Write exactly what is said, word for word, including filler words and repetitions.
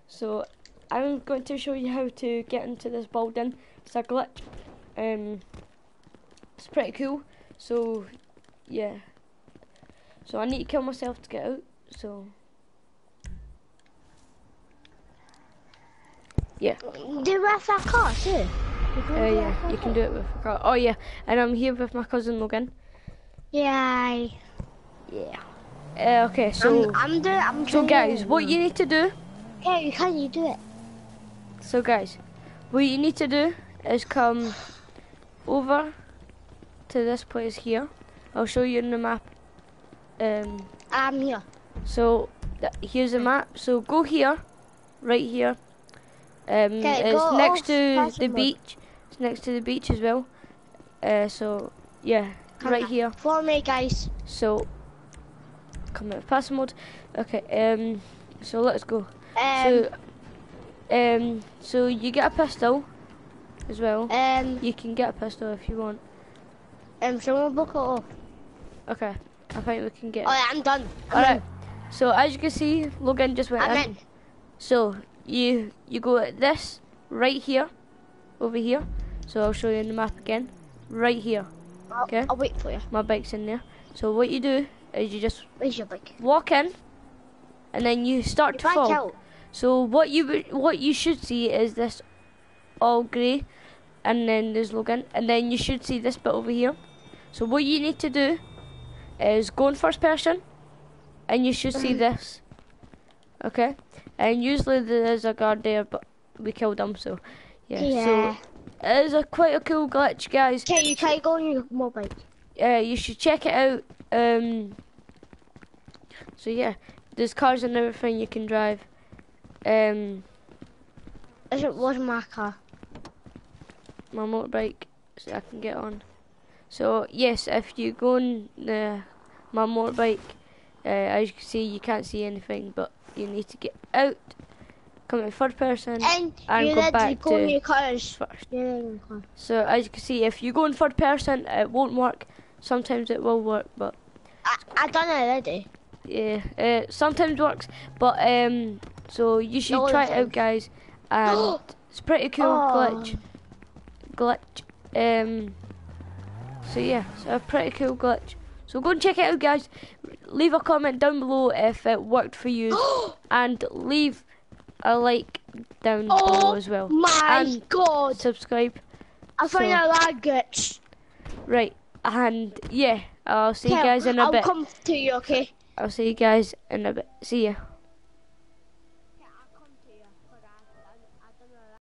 So I'm going to show you how to get into this building. It's a glitch. Um, it's pretty cool. So yeah. So I need to kill myself to get out. So yeah. Do it with a car too. Uh, yeah, you can do it with a car. Oh yeah, and I'm here with my cousin Logan. Yeah. Yeah. Uh, okay, so I'm, I'm doing. I'm so trying guys, to- what you need to do. Yeah, you can. You do it. So guys, what you need to do is come over to this place here. I'll show you in the map. Um. I'm here. So th here's a map. So go here, right here. Um, Okay, it's go next off to Castle the Mud. beach. It's next to the beach as well. Uh, so yeah, Come right on. here. Follow me, guys. So come out of passive mode. Okay. Um. So let's go. Um. so um. So you get a pistol as well. um. You can get a pistol if you want. Um. Someone book it off. Okay. I think we can get. Oh, yeah, I'm done. I'm Alright. So as you can see, Logan just in. went I'm in. in. So you you go at this right here, over here. So I'll show you in the map again. Right here. I'll, Okay. I'll wait for you. My bike's in there. So what you do is you just Where's your bike? walk in, and then you start Your to bike fall. out. So what you would- what you should see is this all grey, and then there's Logan, and then you should see this bit over here. So what you need to do is go in first person, and you should see this. Okay, and usually there's a guard there, but we killed him. So yeah, Yeah. so it is a quite a cool glitch, guys. Okay, you try go on your mobile. Uh, you should check it out. Um, so yeah, there's cars and everything you can drive. Um, Is it was my car? my motorbike, so I can get on. So yes, if you go on the my motorbike, uh, as you can see, you can't see anything, but you need to get out, come in third person, And, and you go need back to go in to your cars. first. Yeah, in your car. So as you can see, if you go in third person, it won't work. Sometimes it will work, but I I done it already. yeah, uh, sometimes works. But um, so you should No, try it it out, guys. And it's pretty cool Oh. glitch. Glitch. Um. So yeah, it's a pretty cool glitch. So go and check it out, guys. Leave a comment down below if it worked for you, and leave a like down below Oh as well. my And god! subscribe. I find so- a lag glitch. Right, and yeah, I'll see you Okay, guys in a I'll bit. come to you, okay? I'll see you guys in a bit. See ya.